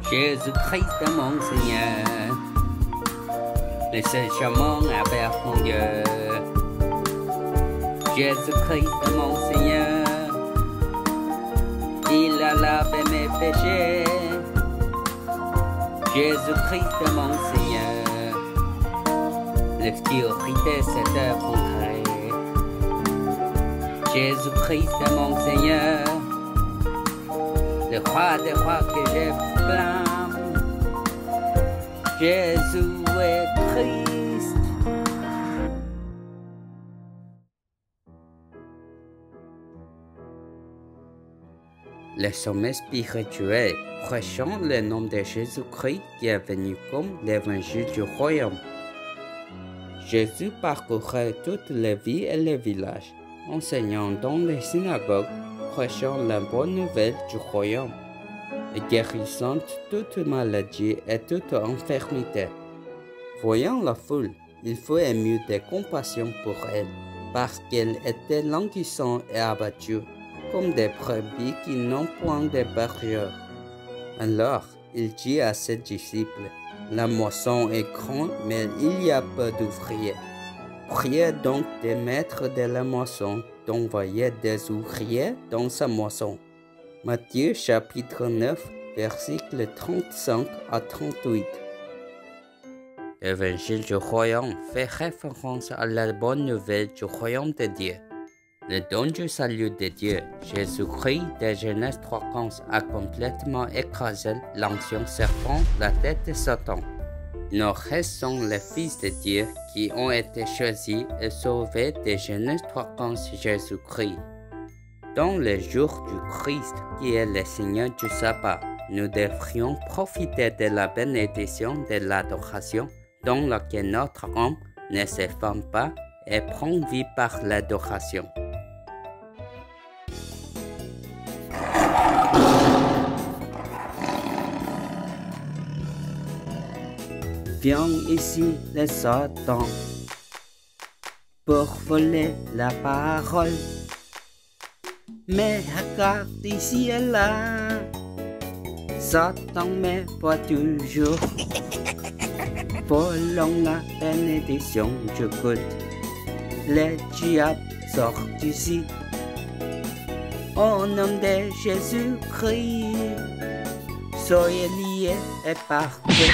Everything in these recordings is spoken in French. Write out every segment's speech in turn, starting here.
Jésus-Christ est mon Seigneur, le seul chemin vers mon Dieu. Jésus-Christ est mon Seigneur, il a lavé mes péchés. Jésus-Christ est mon Seigneur, l'obscurité s'est effondrée. Jésus-Christ est mon Seigneur, le roi des rois que je blâme. Jésus est Christ. Le sommet spirituel, prêchant le nom de Jésus-Christ qui est venu comme l'évangile du royaume. Jésus parcourait toutes les villes et les villages, enseignant dans les synagogues, prêchant la bonne nouvelle du royaume et guérissant toute maladie et toute infirmité. Voyant la foule, il fut ému de compassion pour elle, parce qu'elle était languissante et abattue, comme des brebis qui n'ont point de bergers. Alors il dit à ses disciples, « La moisson est grande, mais il y a peu d'ouvriers. Priez donc des maîtres de la moisson d'envoyer des ouvriers dans sa moisson. » Matthieu chapitre 9, versets 35 à 38. L'évangile du royaume fait référence à la bonne nouvelle du royaume de Dieu. Le don du salut de Dieu, Jésus-Christ de Genèse 3:15 a complètement écrasé l'ancien serpent, la tête de Satan. Nous restons les fils de Dieu qui ont été choisis et sauvés de Genèse 3:15 Jésus-Christ. Dans le jour du Christ, qui est le Seigneur du sabbat, nous devrions profiter de la bénédiction de l'adoration dans laquelle notre âme ne se ferme pas et prend vie par l'adoration. Viens ici, le Satan, pour voler la parole. Mais regarde ici et là, Satan me voit toujours. Volant la bénédiction du culte, le diable sort d'ici. Au nom de Jésus-Christ, soyez liés et parfaits.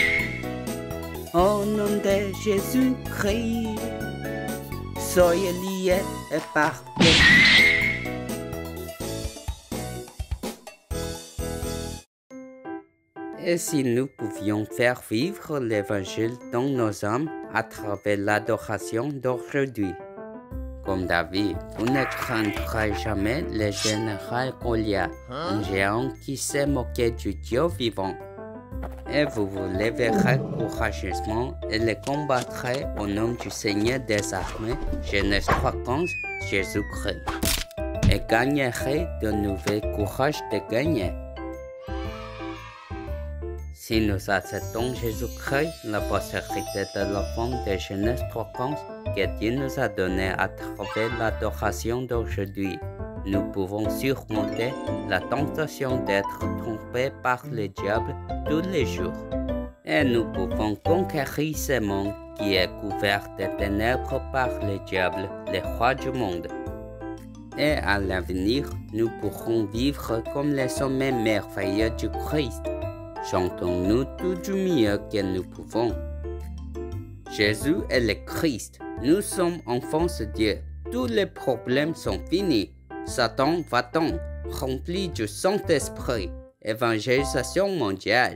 Au nom de Jésus-Christ, soyez liés et parfaits. Et si nous pouvions faire vivre l'Évangile dans nos âmes à travers l'adoration d'aujourd'hui? Comme David, vous ne craindrez jamais le général Goliath, un géant qui s'est moqué du Dieu vivant. Et vous vous lèverez courageusement et le combattrez au nom du Seigneur des armées, Genèse 3:15, Jésus-Christ. Et gagnerez de nouveau courage de gagner. Si nous acceptons Jésus-Christ, la postérité de l'enfant de Genèse 3:15 que Dieu nous a donné à travers l'adoration d'aujourd'hui, nous pouvons surmonter la tentation d'être trompés par le diable tous les jours. Et nous pouvons conquérir ce monde qui est couvert de ténèbres par le diable, le roi du monde. Et à l'avenir, nous pourrons vivre comme les sommets merveilleux du Christ. Chantons-nous tout du mieux que nous pouvons. Jésus est le Christ. Nous sommes enfants de Dieu. Tous les problèmes sont finis. Satan va-t'en, rempli du Saint-Esprit. Évangélisation mondiale.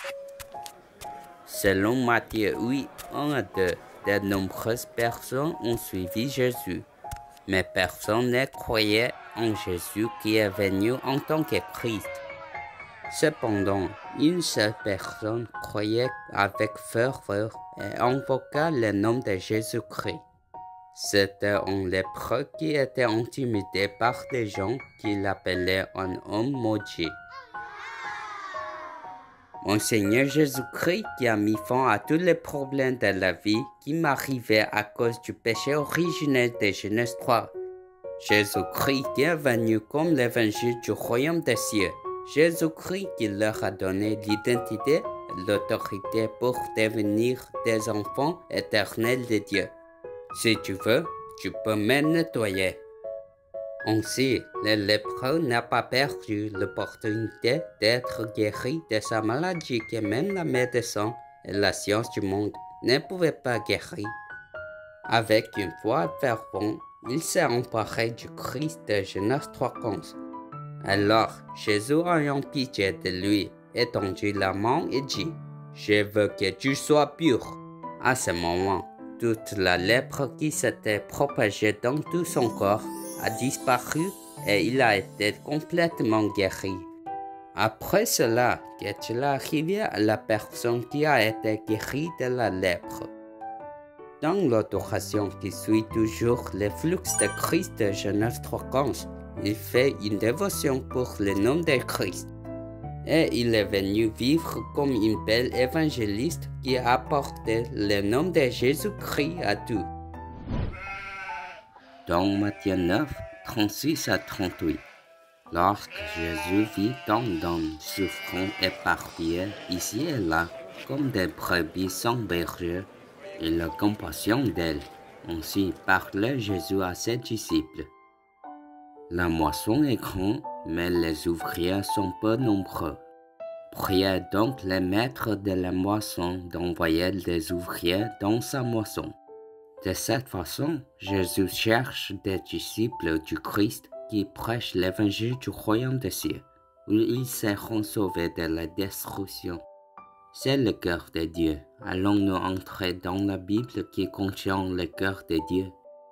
Selon Matthieu 8, 1 à 2, de nombreuses personnes ont suivi Jésus. Mais personne ne croyait en Jésus qui est venu en tant que Christ. Cependant, une seule personne croyait avec ferveur et invoqua le nom de Jésus-Christ. C'était un lépreux qui était intimidé par des gens qui l'appelaient un homme maudit. Mon Seigneur Jésus-Christ qui a mis fin à tous les problèmes de la vie qui m'arrivaient à cause du péché originel de Genèse 3. Jésus-Christ qui est venu comme l'évangile du royaume des cieux. Jésus-Christ qui leur a donné l'identité et l'autorité pour devenir des enfants éternels de Dieu. Si tu veux, tu peux me nettoyer. Ainsi, le lépreux n'a pas perdu l'opportunité d'être guéri de sa maladie que même la médecine et la science du monde ne pouvaient pas guérir. Avec une foi fervente, il s'est emparé du Christ de Genèse 3:15. Alors, Jésus ayant pitié de lui, étendit la main et dit, « Je veux que tu sois pur. » À ce moment, toute la lèpre qui s'était propagée dans tout son corps a disparu et il a été complètement guéri. Après cela, qu'est-il arrivé à la personne qui a été guérie de la lèpre? Dans l'adoration qui suit toujours le flux de Christ de Genèse 3:15, il fait une dévotion pour le nom de Christ. Et il est venu vivre comme une belle évangéliste qui a apporté le nom de Jésus-Christ à tout. Dans Matthieu 9, 36 à 38, lorsque Jésus vit tant d'hommes souffrant éparpillés ici et là, comme des brebis sans berger, il a compassion d'elles. Ainsi parlait Jésus à ses disciples. La moisson est grande, mais les ouvriers sont peu nombreux. Priez donc le maître de la moisson d'envoyer des ouvriers dans sa moisson. De cette façon, Jésus cherche des disciples du Christ qui prêchent l'évangile du royaume des cieux, où ils seront sauvés de la destruction. C'est le cœur de Dieu. Allons-nous entrer dans la Bible qui contient le cœur de Dieu?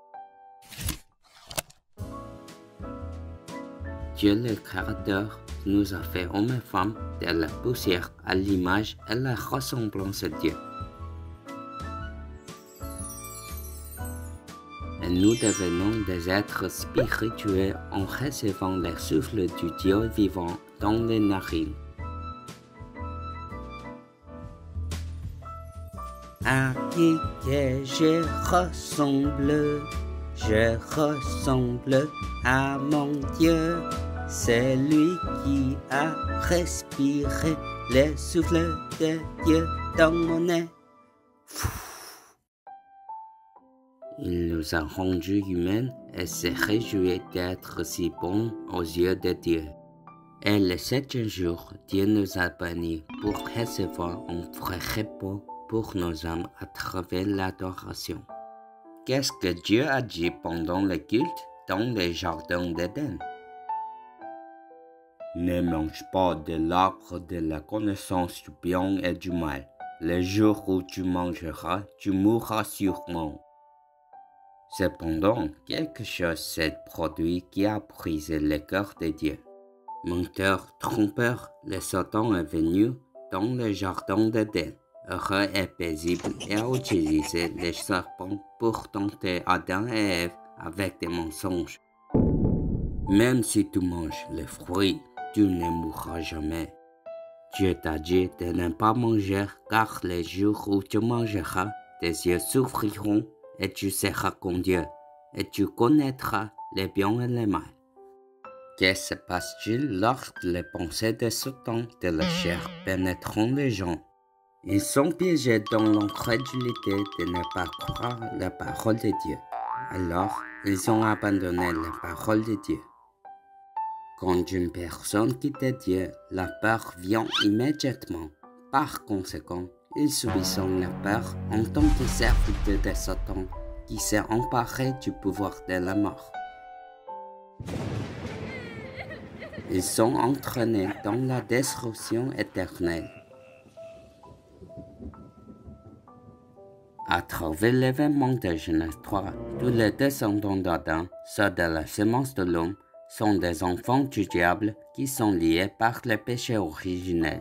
Dieu le Créateur nous a fait hommes et femmes de la poussière à l'image et la ressemblance de Dieu. Et nous devenons des êtres spirituels en recevant le souffle du Dieu vivant dans les narines. À qui que je ressemble à mon Dieu, c'est lui qui a respiré le souffle de Dieu dans mon nez. Il nous a rendus humains et se réjouit d'être si bons aux yeux de Dieu. Et le septième jour, Dieu nous a bénis pour recevoir un vrai repos pour nos âmes à travers l'adoration. Qu'est-ce que Dieu a dit pendant le culte dans le jardin d'Éden? Ne mange pas de l'arbre de la connaissance du bien et du mal. Le jour où tu mangeras, tu mourras sûrement. Cependant, quelque chose s'est produit qui a brisé le cœur de Dieu. Menteur, trompeur, le Satan est venu dans le jardin d'Éden, heureux et paisible, et a utilisé les serpents pour tenter Adam et Ève avec des mensonges. Même si tu manges les fruits, tu ne mourras jamais. Dieu t'a dit de ne pas manger, car les jours où tu mangeras, tes yeux s'ouvriront et tu seras comme Dieu, et tu connaîtras le bien et le mal. Que se passe-t-il lorsque les pensées de Satan de la chair pénètrent les gens? Ils sont piégés dans l'incrédulité de ne pas croire la parole de Dieu. Alors, ils ont abandonné la parole de Dieu. Quand une personne quitte Dieu, la peur vient immédiatement. Par conséquent, ils subissent la peur en tant que serviteurs de Satan qui s'est emparé du pouvoir de la mort. Ils sont entraînés dans la destruction éternelle. À travers l'événement de Genèse 3, tous les descendants d'Adam, ceux de la semence de l'homme, sont des enfants du diable qui sont liés par le péché originel.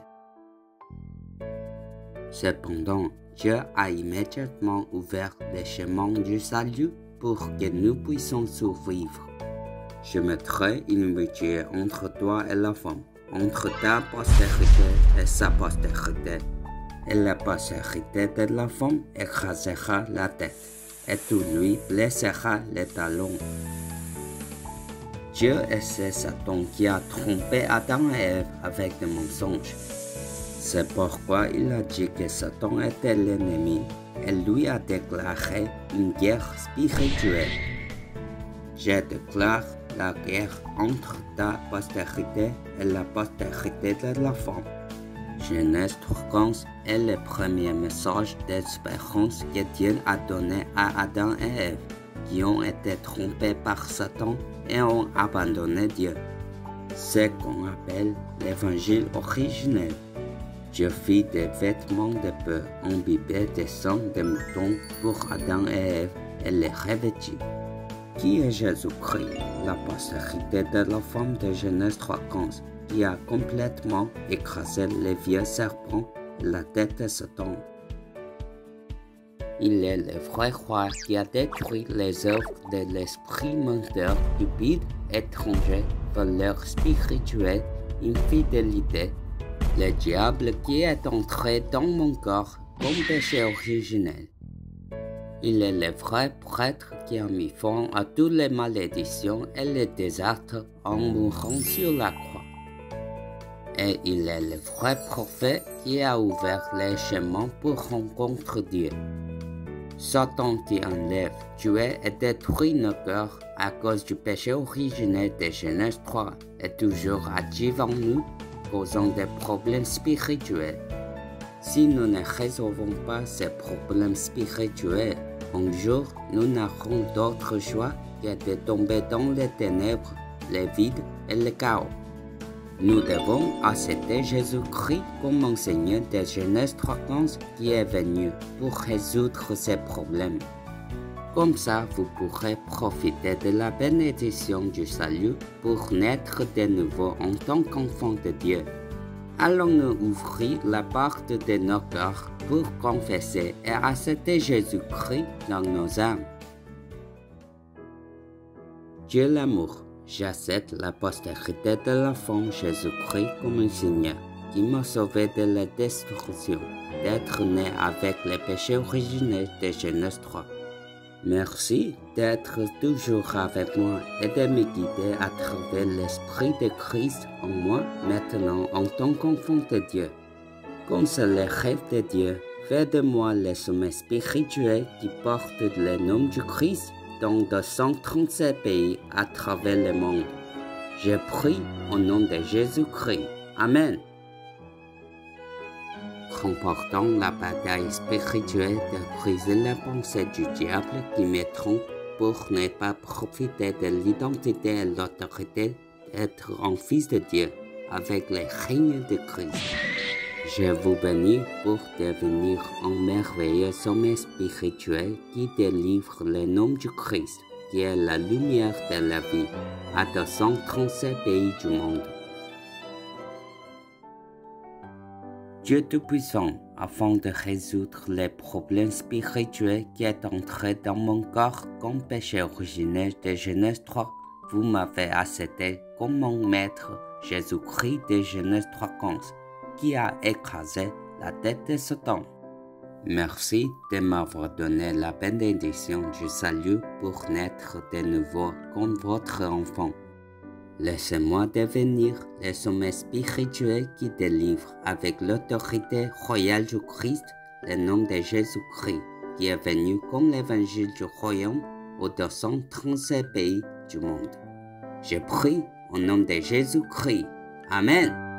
Cependant, Dieu a immédiatement ouvert le chemin du salut pour que nous puissions survivre. Je mettrai une amitié entre toi et la femme, entre ta postérité et sa postérité. Et la postérité de la femme écrasera la tête, et tu lui blessera les talons. Dieu et c'est Satan qui a trompé Adam et Ève avec des mensonges. C'est pourquoi il a dit que Satan était l'ennemi et lui a déclaré une guerre spirituelle. Je déclare la guerre entre ta postérité et la postérité de la femme. Genèse 3:15 est le premier message d'espérance que Dieu a donné à Adam et Ève, qui ont été trompés par Satan et ont abandonné Dieu. C'est ce qu'on appelle l'évangile originel. Dieu fit des vêtements de peau imbibés de sang de mouton pour Adam et Ève et les revêtit. Qui est Jésus-Christ, la postérité de la femme de Genèse 3:15, qui a complètement écrasé le vieux serpent et la tête de Satan. Il est le vrai roi qui a détruit les œuvres de l'esprit menteur, stupide, étranger, voleur spirituel, infidélité. Le diable qui est entré dans mon corps comme péché originel. Il est le vrai prêtre qui a mis fin à toutes les malédictions et les désastres en mourant sur la croix. Et il est le vrai prophète qui a ouvert les chemins pour rencontrer Dieu. Satan qui enlève, tué et détruit nos cœurs à cause du péché originel de Genèse 3 est toujours actif en nous, causant des problèmes spirituels. Si nous ne résolvons pas ces problèmes spirituels, un jour nous n'aurons d'autre choix que de tomber dans les ténèbres, les vides et le chaos. Nous devons accepter Jésus-Christ comme enseignant de Genèse 3:15 qui est venu pour résoudre ces problèmes. Comme ça, vous pourrez profiter de la bénédiction du salut pour naître de nouveau en tant qu'enfant de Dieu. Allons-nous ouvrir la porte de nos cœurs pour confesser et accepter Jésus-Christ dans nos âmes. Dieu l'amour, j'accepte la postérité de la femme Jésus-Christ comme un Seigneur qui m'a sauvé de la destruction, d'être né avec le péché originel de Genèse 3. Merci d'être toujours avec moi et de me guider à travers l'Esprit de Christ en moi maintenant en tant qu'enfant de Dieu. Comme c'est le rêve de Dieu, fais de moi le sommet spirituel qui porte le nom du Christ dans 237 pays à travers le monde. Je prie au nom de Jésus-Christ. Amen. Remportant la bataille spirituelle de briser la pensée du diable qui me trompe pour ne pas profiter de l'identité et l'autorité d'être un fils de Dieu avec le règne de Christ. Je vous bénis pour devenir un merveilleux sommet spirituel qui délivre le nom du Christ, qui est la lumière de la vie, à 237 pays du monde. Dieu Tout-Puissant, afin de résoudre les problèmes spirituels qui est entré dans mon corps comme péché originel de Genèse 3, vous m'avez accepté comme mon maître Jésus-Christ de Genèse 3:15, qui a écrasé la tête de Satan. Merci de m'avoir donné la bénédiction du salut pour naître de nouveau comme votre enfant. Laissez-moi devenir le sommet spirituel qui délivre avec l'autorité royale du Christ le nom de Jésus-Christ, qui est venu comme l'évangile du royaume aux 237 pays du monde. Je prie au nom de Jésus-Christ. Amen.